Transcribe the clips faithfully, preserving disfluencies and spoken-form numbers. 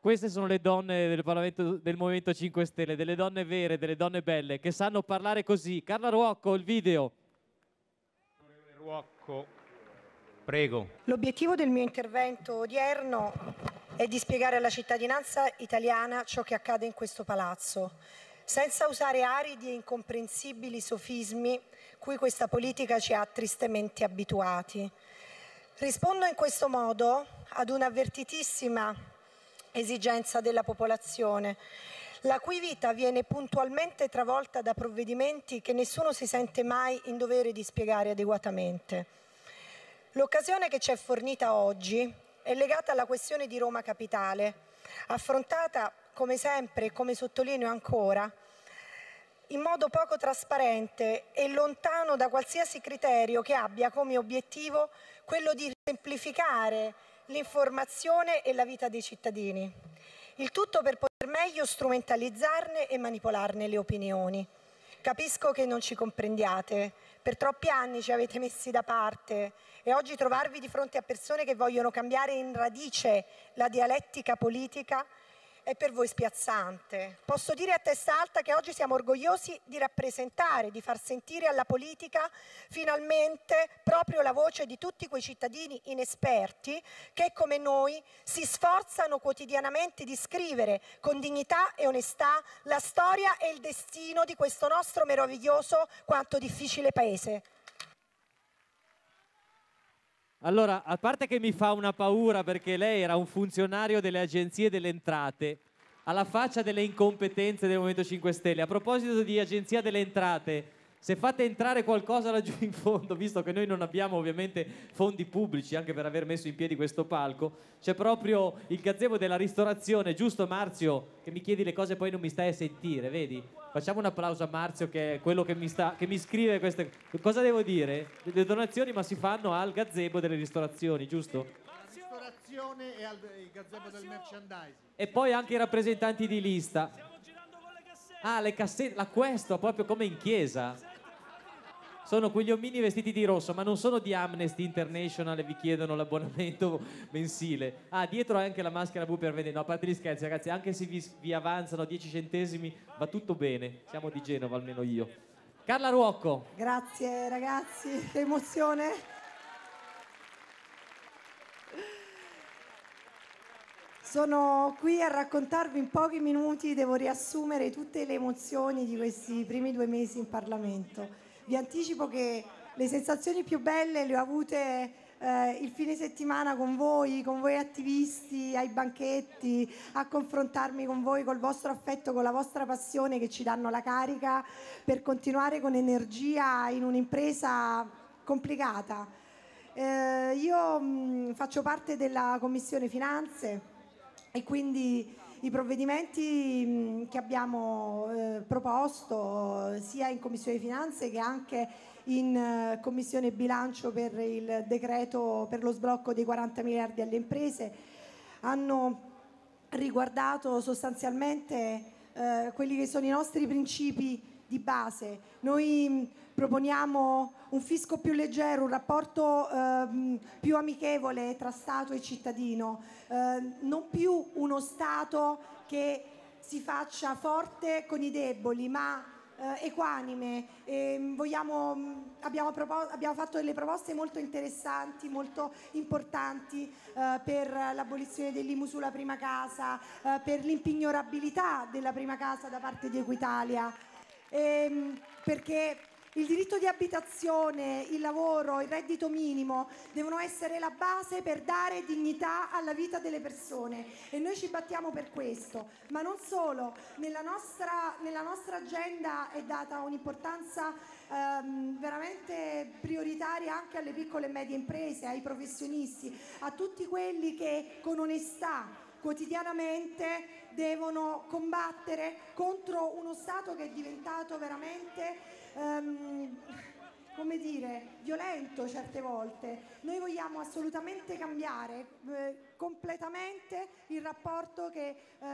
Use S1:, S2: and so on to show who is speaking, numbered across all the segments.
S1: Queste sono le donne del, Parlamento, del Movimento cinque Stelle, delle donne vere, delle donne belle, che sanno parlare così. Carla Ruocco, il video.
S2: Ruocco, prego.
S3: L'obiettivo del mio intervento odierno è di spiegare alla cittadinanza italiana ciò che accade in questo palazzo, senza usare aridi e incomprensibili sofismi cui questa politica ci ha tristemente abituati. Rispondo in questo modo ad un'avvertitissima esigenza della popolazione, la cui vita viene puntualmente travolta da provvedimenti che nessuno si sente mai in dovere di spiegare adeguatamente. L'occasione che ci è fornita oggi è legata alla questione di Roma Capitale, affrontata come sempre e come sottolineo ancora in modo poco trasparente e lontano da qualsiasi criterio che abbia come obiettivo quello di semplificare l'informazione e la vita dei cittadini. Il tutto per poter meglio strumentalizzarne e manipolarne le opinioni. Capisco che non ci comprendiate, per troppi anni ci avete messi da parte e oggi trovarvi di fronte a persone che vogliono cambiare in radice la dialettica politica è per voi spiazzante. Posso dire a testa alta che oggi siamo orgogliosi di rappresentare, di far sentire alla politica finalmente proprio la voce di tutti quei cittadini inesperti che, come noi, si sforzano quotidianamente di scrivere con dignità e onestà la storia e il destino di questo nostro meraviglioso quanto difficile paese.
S1: Allora, a parte che mi fa una paura perché lei era un funzionario delle agenzie delle entrate, alla faccia delle incompetenze del Movimento cinque Stelle. A proposito di agenzia delle entrate, se fate entrare qualcosa laggiù in fondo, visto che noi non abbiamo ovviamente fondi pubblici anche per aver messo in piedi questo palco, c'è proprio il gazebo della ristorazione, giusto Marzio? Che mi chiedi le cose e poi non mi stai a sentire, vedi? Facciamo un applauso a Marzio che è quello che mi, sta, che mi scrive queste... Cosa devo dire? Le donazioni ma si fanno al gazebo delle ristorazioni, giusto?
S4: La ristorazione e al il gazebo del merchandising.
S1: E poi anche i rappresentanti di lista. Ah, le cassette, la questo, proprio come in chiesa. Sono quegli omini vestiti di rosso, ma non sono di Amnesty International e vi chiedono l'abbonamento mensile. Ah, dietro anche la maschera blu per vendere. No, a parte gli scherzi, ragazzi, anche se vi, vi avanzano dieci centesimi va tutto bene. Siamo di Genova, almeno io. Carla Ruocco.
S3: Grazie ragazzi, che emozione. Sono qui a raccontarvi in pochi minuti, devo riassumere tutte le emozioni di questi primi due mesi in Parlamento. Vi anticipo che le sensazioni più belle le ho avute eh, il fine settimana con voi, con voi attivisti, ai banchetti, a confrontarmi con voi, col vostro affetto, con la vostra passione che ci danno la carica per continuare con energia in un'impresa complicata. Eh, io mh, faccio parte della Commissione Finanze e quindi i provvedimenti che abbiamo eh, proposto sia in Commissione Finanze che anche in eh, Commissione Bilancio per il decreto per lo sblocco dei quaranta miliardi alle imprese hanno riguardato sostanzialmente eh, quelli che sono i nostri principi di base. Noi proponiamo un fisco più leggero, un rapporto eh, più amichevole tra Stato e cittadino, eh, non più uno Stato che si faccia forte con i deboli, ma eh, equanime. E vogliamo, abbiamo, propos- abbiamo fatto delle proposte molto interessanti, molto importanti eh, per l'abolizione dell'I M U sulla prima casa, eh, per l'impignorabilità della prima casa da parte di Equitalia. Ehm, perché il diritto di abitazione, il lavoro, il reddito minimo devono essere la base per dare dignità alla vita delle persone e noi ci battiamo per questo, ma non solo, nella nostra, nella nostra agenda è data un'importanza ehm, veramente prioritaria anche alle piccole e medie imprese, ai professionisti, a tutti quelli che con onestà quotidianamente devono combattere contro uno Stato che è diventato veramente, um, come dire, violento certe volte. Noi vogliamo assolutamente cambiare eh, completamente il rapporto che eh,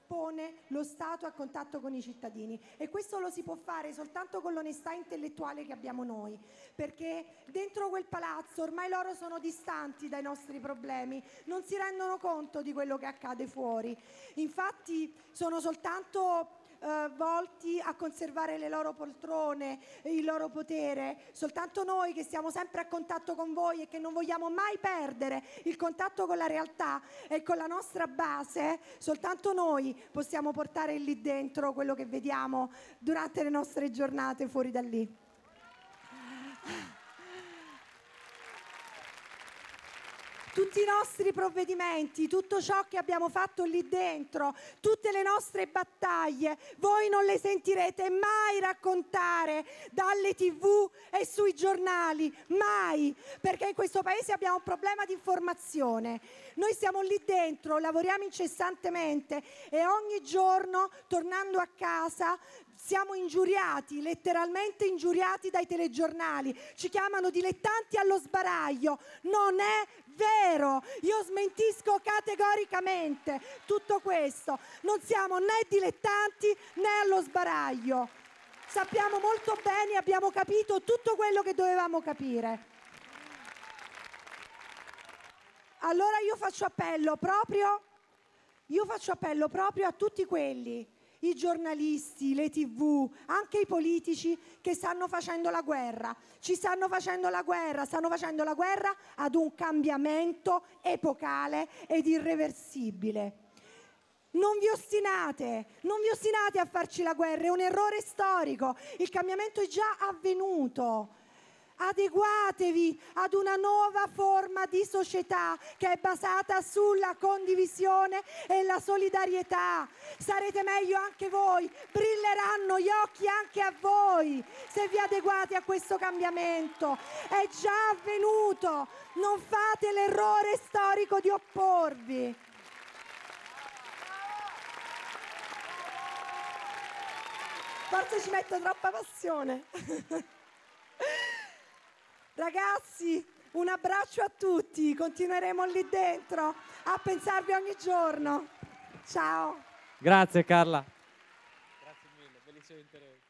S3: pone lo Stato a contatto con i cittadini, e questo lo si può fare soltanto con l'onestà intellettuale che abbiamo noi, perché dentro quel palazzo ormai loro sono distanti dai nostri problemi, non si rendono conto di quello che accade fuori, infatti sono soltanto eh, volti a conservare le loro poltrone, il loro potere. Soltanto noi che siamo sempre a contatto con voi e che non vogliamo mai perdere il contatto con la realtà e con la nostra base, soltanto noi possiamo portare lì dentro quello che vediamo durante le nostre giornate fuori da lì. Tutti i nostri provvedimenti, tutto ciò che abbiamo fatto lì dentro, tutte le nostre battaglie, voi non le sentirete mai raccontare dalle tivù e sui giornali, mai, perché in questo paese abbiamo un problema di informazione. Noi siamo lì dentro, lavoriamo incessantemente e ogni giorno, tornando a casa, siamo ingiuriati, letteralmente ingiuriati dai telegiornali. Ci chiamano dilettanti allo sbaraglio. Non è vero, io smentisco categoricamente tutto questo. Non siamo né dilettanti né allo sbaraglio. Sappiamo molto bene, abbiamo capito tutto quello che dovevamo capire. Allora io faccio appello proprio, io faccio appello proprio a tutti quelli, i giornalisti, le tivù, anche i politici che stanno facendo la guerra. Ci stanno facendo la guerra, stanno facendo la guerra ad un cambiamento epocale ed irreversibile. Non vi ostinate, non vi ostinate a farci la guerra, è un errore storico, il cambiamento è già avvenuto. Adeguatevi ad una nuova forma di società che è basata sulla condivisione e la solidarietà. Sarete meglio anche voi, brilleranno gli occhi anche a voi se vi adeguate a questo cambiamento. È già avvenuto, non fate l'errore storico di opporvi. Forse ci metto troppa passione. Ragazzi, un abbraccio a tutti, continueremo lì dentro a pensarvi ogni giorno. Ciao.
S1: Grazie Carla. Grazie mille, bellissimo intervento.